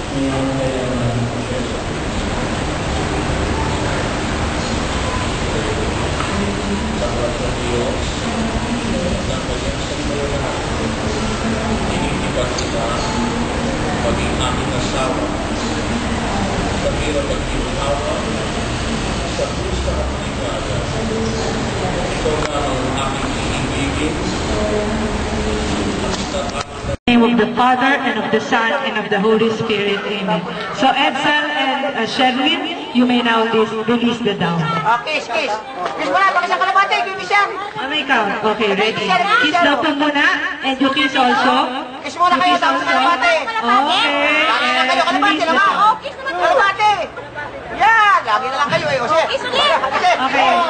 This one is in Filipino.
Maging aming asawa, sa hirap at ginawa, sa pusa at ligaya. Ikaw na ang aking iibigin. In the name of the Father, and of the Son, and of the Holy Spirit. Amen. So Edsel and Sherwin, you may now release the down. Kiss. Kiss mo na, baka sa kalabate, kiss yan. May count. Okay, ready. Kiss daw po muna, and you kiss also. Kiss muna kayo, tapos kalabate. Okay. Lagi na kayo, kalabate naman. Kalabate. Yan, lagi na lang kayo eh. Okay.